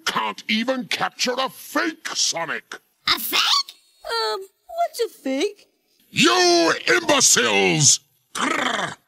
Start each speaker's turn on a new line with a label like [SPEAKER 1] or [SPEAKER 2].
[SPEAKER 1] can't even capture a fake Sonic.
[SPEAKER 2] A fake?
[SPEAKER 3] What's a fake?
[SPEAKER 1] You imbeciles! Grrr.